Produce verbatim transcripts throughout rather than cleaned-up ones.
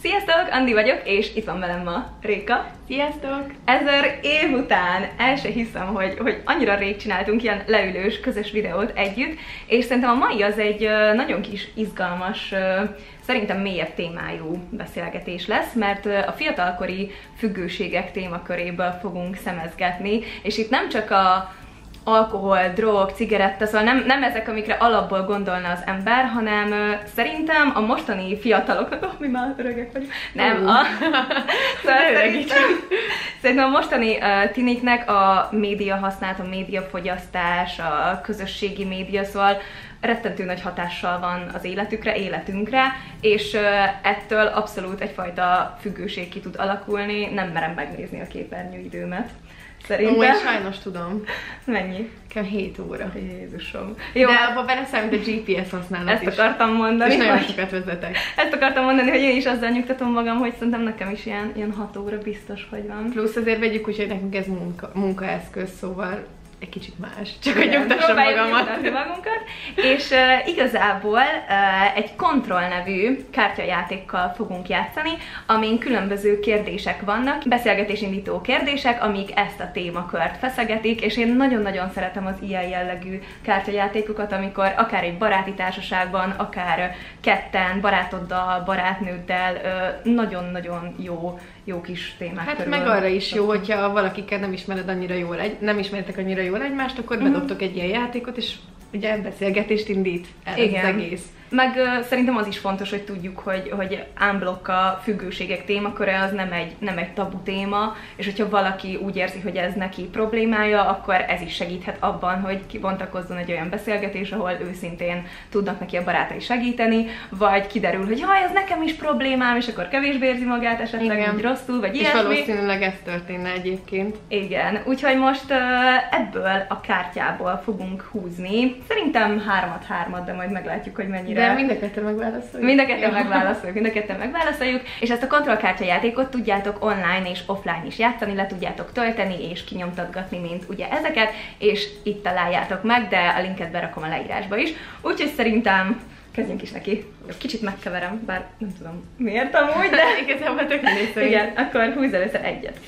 Sziasztok, Andi vagyok, és itt van velem ma Réka. Sziasztok! Ezer év után el se hiszem, hogy, hogy annyira rég csináltunk ilyen leülős, közös videót együtt, és szerintem a mai az egy nagyon kis izgalmas, szerintem mélyebb témájú beszélgetés lesz, mert a fiatalkori függőségek témaköréből fogunk szemezgetni, és itt nem csak a alkohol, drog, cigaretta, szóval nem, nem ezek, amikre alapból gondolna az ember, hanem uh, szerintem a mostani fiataloknak, oh, mi már öregek vagyunk, nem, uh. a, szóval szerintem, szerintem a mostani uh, tiniknek a média használat, a médiafogyasztás, a közösségi média, szóval rettentő nagy hatással van az életükre, életünkre, és uh, ettől abszolút egyfajta függőség ki tud alakulni, nem merem megnézni a képernyőidőmet. Szerintem. Ó, én sajnos tudom. Mennyi? Nekem hét óra. Jézusom. Jó, de abban beleszámít a gé pé es használat ezt is. Ezt akartam mondani. És nagyon hogy... sokat vezetek. Ezt akartam mondani, hogy én is azzal nyugtatom magam, hogy szerintem nekem is ilyen, ilyen hat óra biztos, hogy van. Plusz azért vegyük úgy, hogy nekünk ez munka, munkaeszköz, szóval egy kicsit más. Csak hogy nyugtassam magamat. magunkat. És uh, igazából uh, egy Control nevű kártyajátékkal fogunk játszani, amin különböző kérdések vannak, beszélgetésindító kérdések, amik ezt a témakört feszegetik, és én nagyon-nagyon szeretem az ilyen jellegű kártyajátékokat, amikor akár egy baráti társaságban, akár ketten, barátoddal, barátnőddel nagyon-nagyon uh, jó jó kis témák Hát körül. meg arra is jó, hogyha valakikkel nem ismered annyira jól, egy, nem ismertek annyira jól egymást, akkor uh-huh. bedobtok egy ilyen játékot, és ugye beszélgetést indít el az egész. Meg uh, szerintem az is fontos, hogy tudjuk, hogy, hogy unblock a függőségek témaköre az nem egy, nem egy tabu téma, és hogyha valaki úgy érzi, hogy ez neki problémája, akkor ez is segíthet abban, hogy kibontakozzon egy olyan beszélgetés, ahol őszintén tudnak neki a barátai segíteni, vagy kiderül, hogy jaj, ez nekem is problémám, és akkor kevésbé érzi magát esetleg, igen. úgy rosszul, vagy és ilyesmi. És valószínűleg ez történne egyébként. Igen, úgyhogy most uh, ebből a kártyából fogunk húzni. Szerintem hármat-hármat, de majd meglátjuk, hogy mennyire. De mind a ketten megválaszoljuk. Mind a ketten megválaszoljuk, mind a ketten megválaszoljuk, és ezt a kontrollkártya játékot tudjátok online és offline is játszani, le tudjátok tölteni és kinyomtatgatni, mint ugye ezeket, és itt találjátok meg, de a linket berakom a leírásba is. Úgyhogy szerintem kezdjünk is neki. Kicsit megkeverem, bár nem tudom miért amúgy, de igazából tök néző. Igen, akkor húzz először egyet.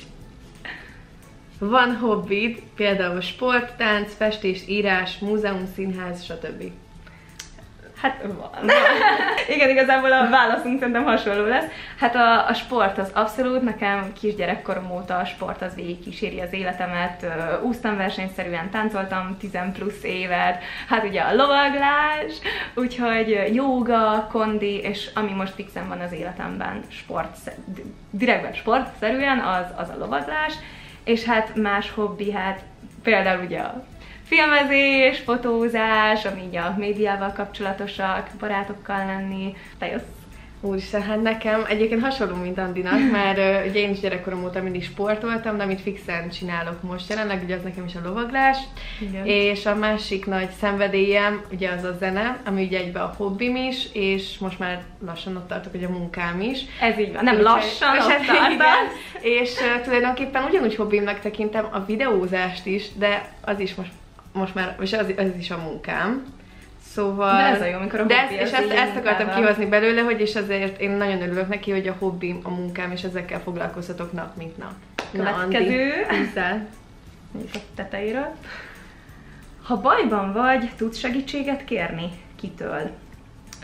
Van hobbid, például sport, tánc, festés, írás, múzeum, színház, stb. Hát van. Igen, igazából a válaszunk szerintem hasonló lesz. Hát a, a sport az abszolút, nekem kisgyerekkorom óta a sport az végig kíséri az életemet. Úsztam versenyszerűen, táncoltam tizen plusz évet, hát ugye a lovaglás, úgyhogy jóga, kondi, és ami most fixen van az életemben, sport, direktben sportszerűen, az, az a lovaglás, és hát más hobbi, hát például ugye a filmezés, fotózás, ami így a médiával kapcsolatosak, barátokkal lenni. Te jössz? Úristen, hát nekem egyébként hasonló, mint Andinak, mert uh, ugye én is gyerekkorom óta mindig sportoltam, de amit fixen csinálok most jelenleg, ugye az nekem is a lovaglás. Igen. És a másik nagy szenvedélyem ugye az a zene, ami ugye egyben a hobbim is, és most már lassan ott tartok, hogy a munkám is. Ez így van, nem lassan, és, ott tartasz. És uh, tulajdonképpen ugyanúgy hobbimnak tekintem a videózást is, de az is most, most már, és az, az is a munkám. Szóval... De ez a jó, amikor a de hobbi ez, és ezt, ezt akartam kihozni belőle, hogy és azért én nagyon örülök neki, hogy a hobbim, a munkám, és ezekkel foglalkoztatok nap, mint nap. Következő. Mondjuk a tetejéről. Ha bajban vagy, tudsz segítséget kérni? Kitől? Ö,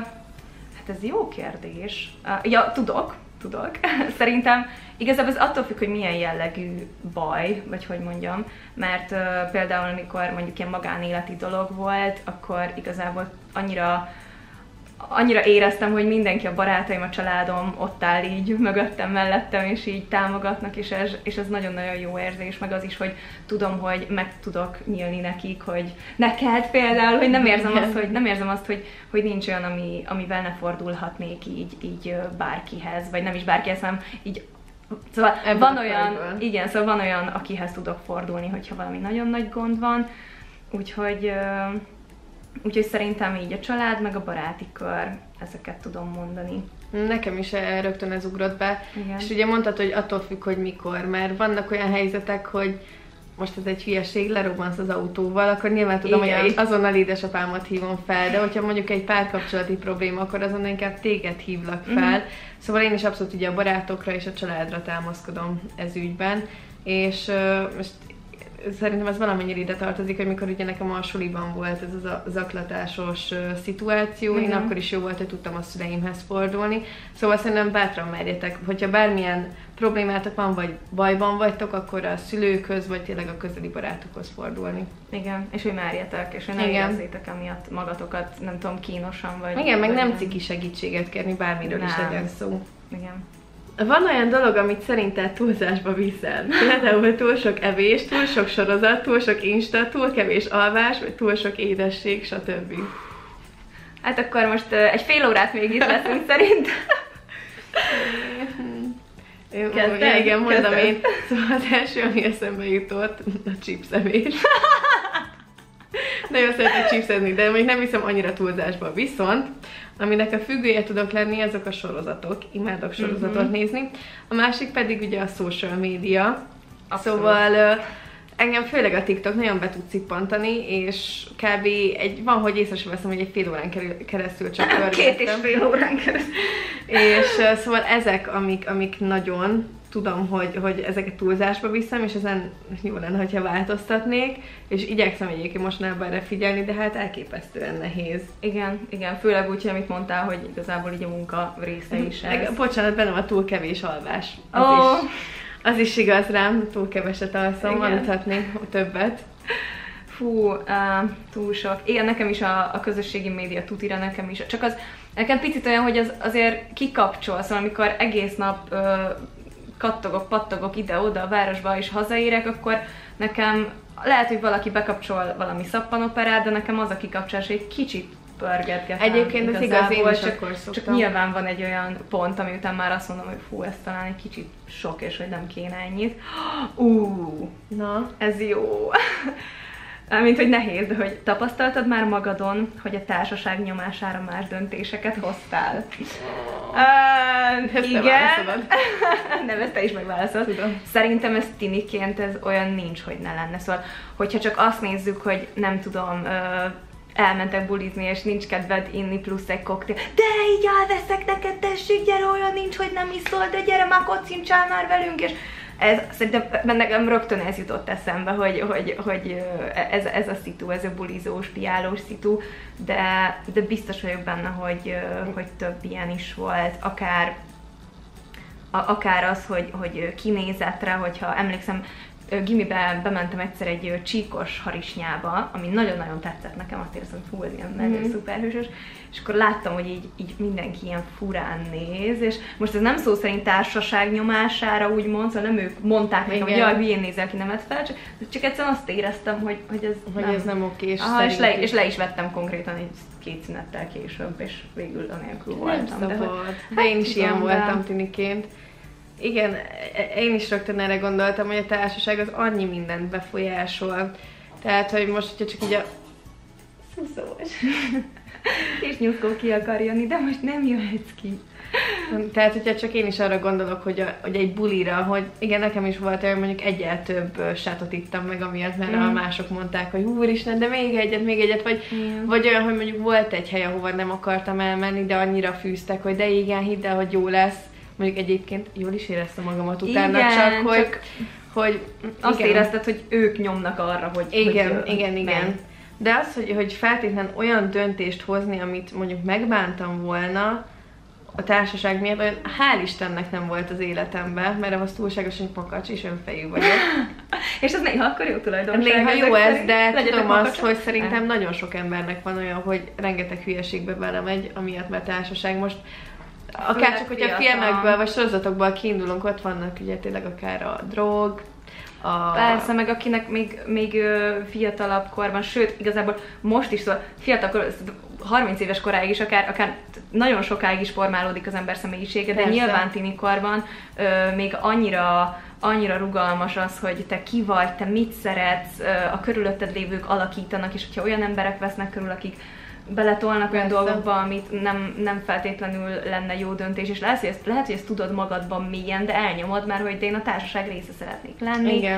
hát ez jó kérdés. Uh, ja, tudok. Tudok. Szerintem igazából ez attól függ, hogy milyen jellegű baj, vagy hogy mondjam, mert uh, például amikor mondjuk ilyen magánéleti dolog volt, akkor igazából annyira, annyira éreztem, hogy mindenki, a barátaim, a családom ott áll így mögöttem, mellettem, és így támogatnak, és ez, és ez nagyon-nagyon jó érzés, meg az is, hogy tudom, hogy meg tudok nyílni nekik, hogy neked például, hogy nem érzem azt, hogy, nem érzem azt, hogy, hogy nincs olyan, ami, amivel ne fordulhatnék így, így bárkihez, vagy nem is bárkihez, hanem így. Szóval ebből van olyan, igen, szóval van olyan, akihez tudok fordulni, hogyha valami nagyon nagy gond van, úgyhogy, úgyhogy szerintem így a család, meg a baráti kör, ezeket tudom mondani. Nekem is rögtön ez ugrott be, igen. És ugye mondtad, hogy attól függ, hogy mikor, mert vannak olyan helyzetek, hogy most ez egy hülyeség, lerobbansz az autóval, akkor nyilván tudom, igen, hogy azonnal édesapámat hívom fel, de hogyha mondjuk egy párkapcsolati probléma, akkor azonnal inkább téged hívlak fel. Mm-hmm. Szóval én is abszolút ugye a barátokra és a családra támaszkodom ez ügyben, és uh, most szerintem ez valamennyire ide tartozik, hogy mikor ugye nekem a suliban volt ez a zaklatásos uh, szituáció, mm-hmm. én akkor is jó volt, hogy tudtam a szüleimhez fordulni. Szóval szerintem bátran merjetek, hogyha bármilyen problémátok van, vagy bajban vagytok, akkor a szülőkhöz, vagy tényleg a közeli barátokhoz fordulni. Igen, és hogy merjetek, és hogy ne érezzétek emiatt magatokat, nem tudom, kínosan, vagy... Igen, meg vagy nem ciki segítséget kérni, bármiről nem. is legyen szó. Igen. Van olyan dolog, amit szerinted túlzásba viszel. Például túl sok evés, túl sok sorozat, túl sok insta, túl kevés alvás, vagy túl sok édesség, stb. Hát akkor most uh, egy fél órát még itt leszünk szerint. Kezdtem? Igen, mondom én. Szóval az első, ami eszembe jutott, a chipsevés. Nagyon szeretek chipsezni, de még nem hiszem annyira túlzásba. Viszont, aminek a függője tudok lenni, azok a sorozatok. Imádok sorozatot mm-hmm. nézni. A másik pedig ugye a social media. Abszolút. Szóval uh, engem főleg a TikTok nagyon be tud cippantani, és kb. Egy, van, hogy észre sem veszem, hogy egy fél órán keresztül csak pörgettem. Két és fél órán keresztül. És uh, szóval ezek, amik, amik nagyon tudom, hogy, hogy ezeket túlzásba viszem, és ezen jó lenne, hogyha változtatnék, és igyekszem egyébként mostanában erre figyelni, de hát elképesztően nehéz. Igen, igen, főleg úgy, amit mondtál, hogy igazából így a munka része is ez. Meg, bocsánat, bennem a túl kevés alvás. Az, oh. is, az is igaz rám, túl keveset alszom, aludhatnék többet. Fú, uh, túl sok. Igen, nekem is a, a közösségi média tutira, nekem is. Csak az, nekem picit olyan, hogy az azért kikapcsol, szóval amikor egész nap uh, kattogok, pattogok ide-oda a városba és hazaérek, akkor nekem lehet, hogy valaki bekapcsol valami szappanoperát, de nekem az a kikapcsolás, hogy egy kicsit pörgetgetem. Egyébként az igaz, én is csak, akkor szoktam. Csak nyilván van egy olyan pont, ami után már azt mondom, hogy fú, ez talán egy kicsit sok, és hogy nem kéne ennyit. Ú, na, ez jó. Mint hogy nehéz, de hogy tapasztaltad már magadon, hogy a társaság nyomására más döntéseket hoztál? Uh, ezt igen. Nem, ezt te is megválaszolod. Tudom. Szerintem ez tiniként ez olyan nincs, hogy ne lenne. Szóval, hogyha csak azt nézzük, hogy nem tudom, uh, elmentek bulizni, és nincs kedved inni plusz egy koktél. De így elveszek neked, tessék, gyere, olyan nincs, hogy nem iszol, de gyere már, kocincsál már velünk, és ez, szerintem nekem rögtön ez jutott eszembe, hogy, hogy, hogy ez, ez a szitu, ez a bulizós, piálós szitu, de, de biztos vagyok benne, hogy, hogy több ilyen is volt, akár, akár az, hogy, hogy kinézetre, hogyha emlékszem, gimibe bementem egyszer egy csíkos harisnyába, ami nagyon-nagyon tetszett nekem, azt éreztem, hogy hú, ez ilyen menő, mm-hmm. szuperhősös, és akkor láttam, hogy így, így mindenki ilyen furán néz, és most ez nem szó szerint társaság nyomására úgymond, szóval nem ők mondták nekem, hogy jaj, hülyén nézel ki, nem vett fel, csak, csak egyszerűen azt éreztem, hogy, hogy ez hogy nem. ez nem oké, és, aha, és, le, és le is vettem konkrétan egy két szünettel később, és végül anélkül voltam. De, hogy, de én is ilyen voltam tiniként. Igen, én is rögtön erre gondoltam, hogy a társaság az annyi mindent befolyásol. Tehát, hogy most, hogyha csak így a... Szuszós. És nyuszkó ki akar jönni, de most nem jöhetsz ki. Tehát, hogyha csak én is arra gondolok, hogy, a, hogy egy bulira, hogy igen, nekem is volt olyan, mondjuk egyel több sátot ittam meg amiatt, mert mm. a mások mondták, hogy úristen, de még egyet, még egyet, vagy, mm. vagy olyan, hogy mondjuk volt egy hely, ahova nem akartam elmenni, de annyira fűztek, hogy de igen, hidd el, hogy jó lesz. Mondjuk egyébként jól is éreztem magamat utána, igen, csak hogy, csak hogy azt igen. érezted, hogy ők nyomnak arra, hogy igen, hogy igen, igen. Menj. De az, hogy, hogy feltétlenül olyan döntést hozni, amit mondjuk megbántam volna a társaság miatt, olyan hál' Istennek nem volt az életemben, mert az túlságosan makacs és önfejű vagyok. És ez néha akkor jó tulajdonság. Néha jó ez, de tudom azt, hogy szerintem nagyon sok embernek van olyan, hogy rengeteg hülyeségbe belemegy, amiatt, mert társaság most akár csak, hogyha filmekből vagy sorozatokból kiindulunk, ott vannak ugye tényleg akár a drog, a... Persze, meg akinek még, még fiatalabb korban, sőt, igazából most is, szóval fiatal kor, harminc éves koráig is, akár, akár nagyon sokáig is formálódik az ember személyisége, de persze. nyilván tinikorban ö, még annyira, annyira rugalmas az, hogy te ki vagy, te mit szeretsz, ö, a körülötted lévők alakítanak, és hogyha olyan emberek vesznek körül, akik beletolnak olyan persze. dolgokba, amit nem, nem feltétlenül lenne jó döntés, és lehet, hogy ezt, lehet, hogy ezt tudod magadban mélyen, de elnyomod már, hogy de én a társaság része szeretnék lenni. Igen.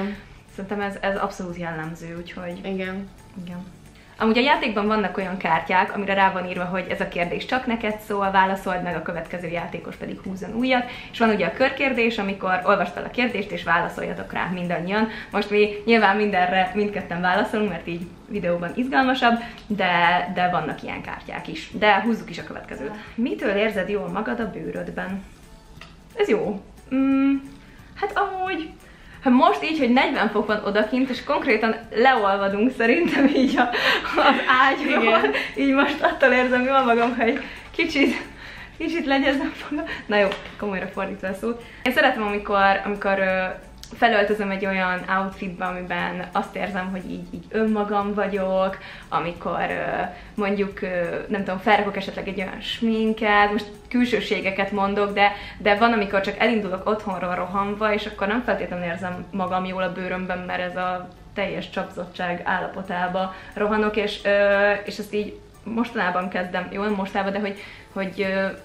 Szerintem ez, ez abszolút jellemző, úgyhogy... Igen. Igen. Amúgy a játékban vannak olyan kártyák, amire rá van írva, hogy ez a kérdés csak neked szól, válaszold meg, a következő játékos pedig húzzon újat. És van ugye a körkérdés, amikor olvasd fel a kérdést és válaszoljatok rá mindannyian. Most mi nyilván mindenre mindketten válaszolunk, mert így videóban izgalmasabb, de, de vannak ilyen kártyák is. De húzzuk is a következőt. Mitől érzed jól magad a bőrödben? Ez jó. Mm, hát amúgy... Hát most így, hogy negyven fok van odakint, és konkrétan leolvadunk szerintem így a, az ágyról, így most attól érzem jól magam, hogy kicsit, kicsit legyezem magam. Na jó, komolyra fordítva a szót. Én szeretem, amikor, amikor felöltözöm egy olyan outfitbe, amiben azt érzem, hogy így, így önmagam vagyok, amikor mondjuk, nem tudom, felrakok esetleg egy olyan sminket, most külsőségeket mondok, de, de van, amikor csak elindulok otthonról rohanva, és akkor nem feltétlenül érzem magam jól a bőrömben, mert ez a teljes csapzottság állapotába rohanok, és, és ezt így mostanában kezdem, jó, nem mostanában, de hogy, hogy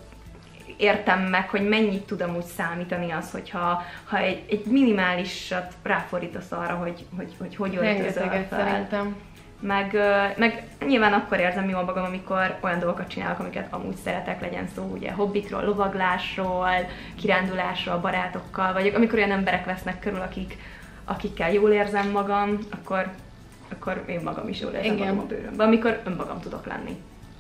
értem meg, hogy mennyit tud amúgy számítani az, hogyha ha egy, egy minimálisat ráfordítasz arra, hogy hogy, hogy, hogy öltözöl fel. Szerintem. Meg, meg nyilván akkor érzem jól magam, amikor olyan dolgokat csinálok, amiket amúgy szeretek, legyen szó ugye hobbikról, lovaglásról, kirándulásról, barátokkal, vagy amikor olyan emberek vesznek körül, akik, akikkel jól érzem magam, akkor, akkor én magam is jól érzem Igen. magam a bőrömben, amikor önmagam tudok lenni.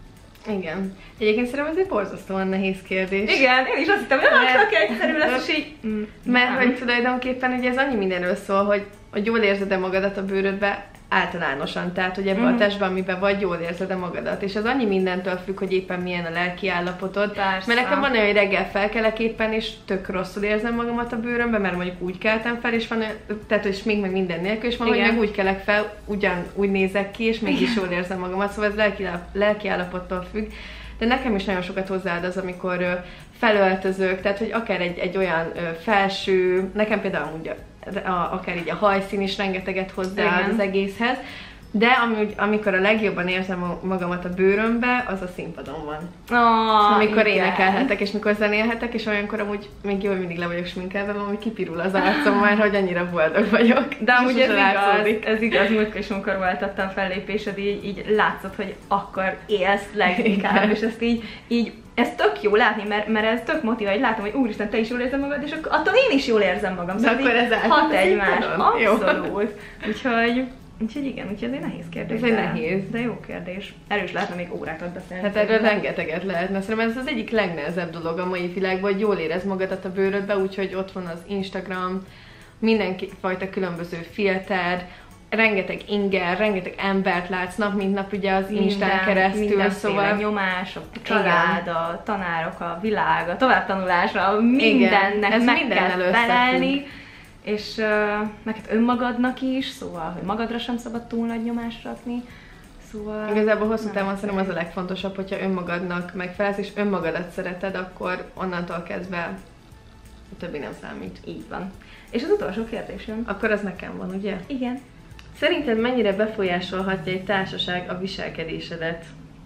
Igen. Egyébként szerintem ez egy borzasztóan nehéz kérdés. Igen, én is azt hittem, hogy mert... csak egyszerű lesz, és így... Mm, mert nem. Hogy tulajdonképpen ugye ez annyi mindenről szól, hogy, hogy jól érzed-e magadat a bőrödbe általánosan, tehát hogy ebben mm. a testben, amiben vagy, jól érzed-e magadat. És ez annyi mindentől függ, hogy éppen milyen a lelki állapotod. Persze. Mert nekem van olyan, hogy reggel felkelek éppen, és tök rosszul érzem magamat a bőrömben, mert mondjuk úgy keltem fel, és van olyan, tehát hogy még meg minden nélkül, és van, hogy meg úgy kelek fel, ugyan úgy nézek ki, és mégis jól érzem magamat, szóval ez lelki, lelki állapottól függ. De nekem is nagyon sokat hozzáad az, amikor ö, felöltözök, tehát hogy akár egy, egy olyan ö, felső, nekem például amúgy a, a, akár így a hajszín is rengeteget hozzáad az egészhez, de amúgy, amikor a legjobban érzem magamat a bőrömbe, az a színpadon van. Oh, amikor igen. énekelhetek, és mikor zenélhetek, és olyankor amúgy még jól mindig le vagyok sminkelve, amúgy kipirul az arcom már, hogy annyira boldog vagyok. De amúgy ez igaz, ez igaz, múltkor is, amikor voltattam fellépésed, így, így látszott, hogy akkor élsz leginkább, és ezt így, így ez tök jó látni, mert, mert ez tök motivál, hogy látom, hogy úristen, te is jól érzed magad, és akkor attól én is jól érzem magam. Szóval akkor ez hat egymás. Abszolút. Úgyhogy, úgyhogy igen, úgyhogy ez egy nehéz kérdés. Ez egy nehéz. De jó kérdés. Erős lehetne még órákat beszélni. Hát erről rengeteget lehetne. Szerintem ez az egyik legnehezebb dolog a mai világban, hogy jól érez magadat a bőrödbe, úgyhogy ott van az Instagram, mindenfajta különböző filter, rengeteg inger, rengeteg embert látsz nap, mint nap ugye az Instán keresztül, szóval nyomás, a család, a tanárok, a világ, a továbbtanulásra, mindennek ez meg kell felelni, és uh, meg hát önmagadnak is, szóval, hogy magadra sem szabad túl nagy nyomást rakni. Szóval... Igazából hosszú távon szerintem az a legfontosabb, hogyha önmagadnak megfelelsz, és önmagadat szereted, akkor onnantól kezdve a többi nem számít. Így van. És az utolsó kérdésem. Akkor az nekem van, ugye? Igen. Szerinted mennyire befolyásolhatja egy társaság a viselkedésedet?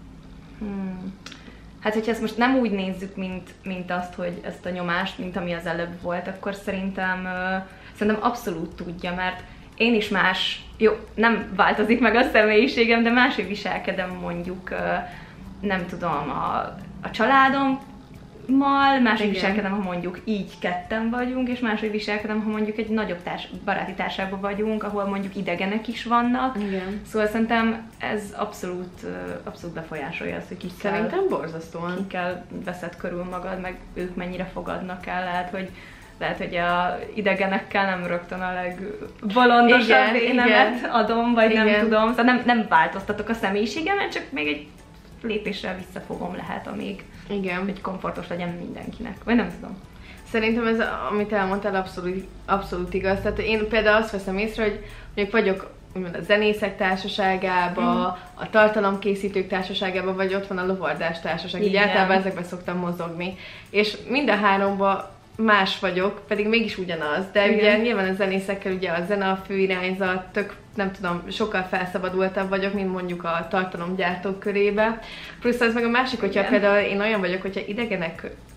Hmm. Hát, hogyha ezt most nem úgy nézzük, mint, mint azt, hogy ezt a nyomást, mint ami az előbb volt, akkor szerintem, uh, szerintem abszolút tudja, mert én is más, jó, nem változik meg a személyiségem, de máshogy viselkedem mondjuk, uh, nem tudom, a, a családom, mal, máshogy viselkedem, ha mondjuk így ketten vagyunk, és máshogy viselkedem, ha mondjuk egy nagyobb társ, baráti társaságban vagyunk, ahol mondjuk idegenek is vannak. Igen. Szóval szerintem ez abszolút, abszolút befolyásolja azt, hogy kikkel, szerintem borzasztóan. Kikkel veszed körül magad, meg ők mennyire fogadnak el. Lehet, hogy lehet, hogy a idegenekkel nem rögtön a legbolondosabb énemet adom, vagy igen. nem tudom. Szóval nem, nem változtatok a személyiségemen, csak még egy lépésre visszafogom lehet, amíg igen. hogy komfortos legyen mindenkinek. Vagy nem tudom. Szerintem ez, amit elmondtál, abszolút, abszolút igaz. Tehát én például azt veszem észre, hogy mondjuk vagyok úgymond a zenészek társaságába, mm. a tartalomkészítők társaságába, vagy ott van a lovardás társaság. Így általában ezekben szoktam mozogni. És mind a háromban más vagyok, pedig mégis ugyanaz, de igen. ugye nyilván a zenészekkel ugye a zene a főirányzat, tök, nem tudom, sokkal felszabadultabb vagyok, mint mondjuk a tartalomgyártók körébe. Plusz az meg a másik, hogyha igen. például én olyan vagyok, hogyha idegenek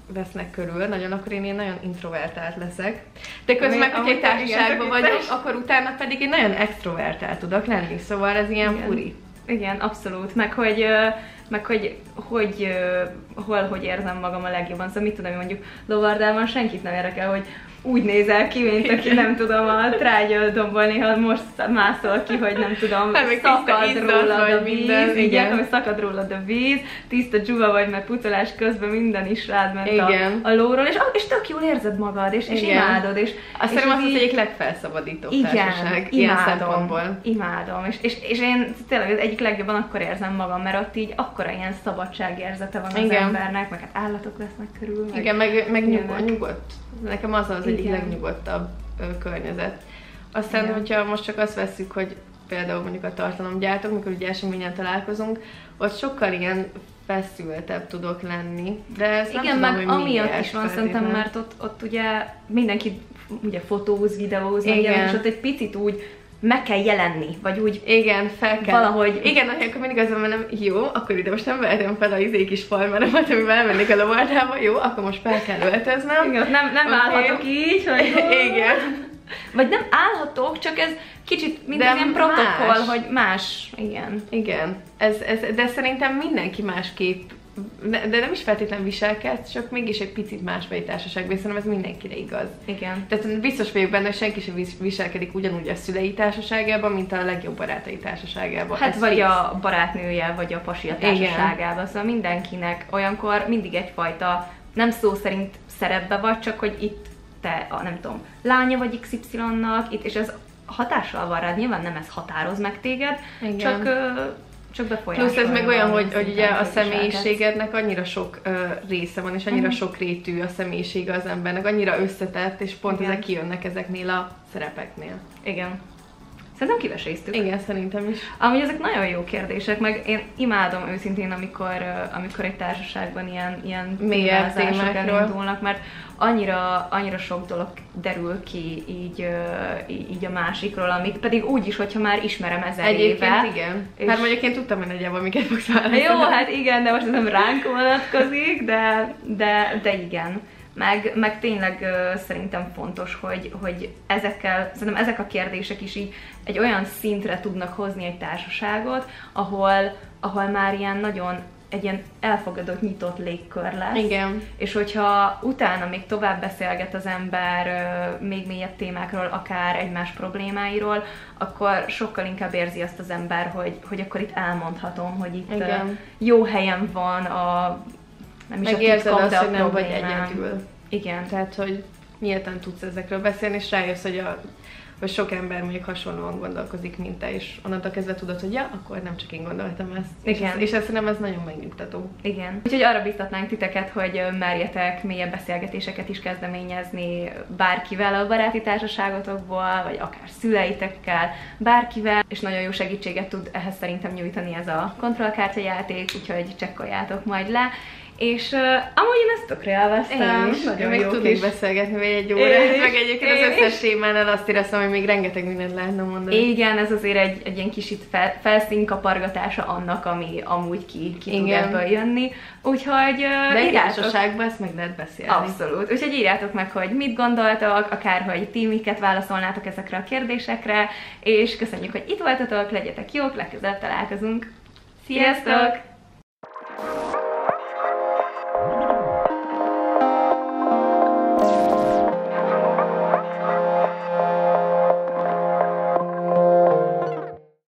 vesznek körül nagyon, akkor én ilyen nagyon introvertált leszek. De közben meg, hogyha egy társaságban vagyok, akkor utána pedig én nagyon extrovertált tudok lenni, szóval ez ilyen igen. furi. Igen, abszolút. Meg hogy, meg hogy, hogy hol, hogy érzem magam a legjobban. Szóval mit tudom, mondjuk lovardában senkit nem érdekel, hogy úgy nézel ki, mint aki nem tudom, a trágyaldomból néha most mászol ki, hogy nem tudom, nem, szakad rólad a víz, minden, igen, hogy szakad rólad a víz, tiszta dzsuva vagy, mert pucolás közben minden is rád ment a, a lóról, és, és tök jól érzed magad, és, és imádod. És, azt hiszem, az az egyik legfelszabadítóbb társaság ilyen szempontból. Imádom, és, és, és én tényleg az egyik legjobban akkor érzem magam, mert ott így akkora ilyen szabadságérzete van az igen. embernek, meg hát állatok lesznek körül. Meg igen, meg, meg nyugodt, nyugodt. Nekem az az egyik legnyugodtabb ö, környezet. Aztán, igen. hogyha most csak azt vesszük, hogy például mondjuk a tartalomgyártók, mikor ugye eseményen találkozunk, ott sokkal ilyen feszültebb tudok lenni, de ez igen, nem meg tudom, hogy amiatt is van szerintem, mert ott, ott ugye mindenki ugye fotóz, videóz, és ott egy picit úgy meg kell jelenni, vagy úgy igen, fel kell. Valahogy. Igen, akkor mindig az van, nem jó, akkor ide most nem vehetem fel a izék is falmeremet, amivel elmennék a lovardába, jó, akkor most fel kell öltöznem. Igen, nem, nem okay. állhatok így, hogy igen. Vagy nem állhatok, csak ez kicsit mint egy ilyen protokoll, hogy más, igen. Igen, ez, ez, de szerintem mindenki másképp, de nem is feltétlenül viselkedsz, csak mégis egy picit más vagy társaságban, szerintem ez mindenkire igaz. Igen. Tehát biztos vagyok benne, hogy senki sem viselkedik ugyanúgy a szülei társaságában, mint a legjobb barátai társaságában. Hát ez vagy fix. A barátnője, vagy a pasi társaságában, szóval mindenkinek olyankor mindig egyfajta, nem szó szerint szerepbe vagy, csak hogy itt te, a, nem tudom, lánya vagy iksz ipszilonnak, itt, és ez hatással van rád, nyilván nem ez határoz meg téged, igen. csak... Csak befolyásolja. Plusz ez meg olyan, hogy, hogy ugye a személyiségednek annyira sok uh, része van, és annyira uh-huh. sok rétű a személyisége az embernek, annyira összetett, és pont igen. ezek kijönnek ezeknél a szerepeknél. Igen. Szerintem kiveséztük. Igen, szerintem is. Amúgy ezek nagyon jó kérdések, meg én imádom őszintén, amikor, amikor egy társaságban ilyen, ilyen témázások elindulnak, mert annyira, annyira sok dolog derül ki így, így a másikról, amit pedig úgy is, hogyha már ismerem ezer Egyébként éve. igen. És hát mondjuk én tudtam, hogy nagyjából miket fogsz válaszolni. Jó, hát igen, de most ez nem ránk vonatkozik, de, de, de igen. Meg, meg tényleg uh, szerintem fontos, hogy, hogy ezekkel, szerintem ezek a kérdések is így egy olyan szintre tudnak hozni egy társaságot, ahol, ahol már ilyen nagyon egy ilyen elfogadott, nyitott légkör lesz. Igen. És hogyha utána még tovább beszélget az ember uh, még mélyebb témákról, akár egymás problémáiról, akkor sokkal inkább érzi azt az ember, hogy, hogy akkor itt elmondhatom, hogy itt uh, jó helyen van a nem is megérzed azt, hogy nem vagy egyedül. Igen. Tehát, hogy nyíltan tudsz ezekről beszélni, és rájössz, hogy, a, hogy sok ember mondjuk hasonlóan gondolkozik, mint te, és onnantól kezdve tudod, hogy ja, akkor nem csak én gondoltam ezt. Igen. És, és ezt szerintem ez nagyon megnyugtató. Igen. Úgyhogy arra biztatnánk titeket, hogy merjetek mélyebb beszélgetéseket is kezdeményezni bárkivel a baráti társaságotokból, vagy akár szüleitekkel, bárkivel, és nagyon jó segítséget tud ehhez szerintem nyújtani ez a kontrollkártyajáték, úgyhogy csekkoljátok majd le. És uh, amúgy én ezt tökre elvesztem. Én is. Nagyon még tudnék beszélgetni vagy egy órát, meg egyébként az összes témánál azt éreztem, hogy még rengeteg mindent lehetne mondani. Igen, ez azért egy, egy ilyen kicsit fel, felszínkapargatása annak, ami amúgy ki, ki tud ebből jönni. Úgyhogy uh, de egy társaságban ezt meg lehet beszélni. Abszolút. Úgyhogy írjátok meg, hogy mit gondoltok, akár hogy ti miket válaszolnátok ezekre a kérdésekre, és köszönjük, hogy itt voltatok, legyetek jók, legközelebb találkozunk. Sziasztok!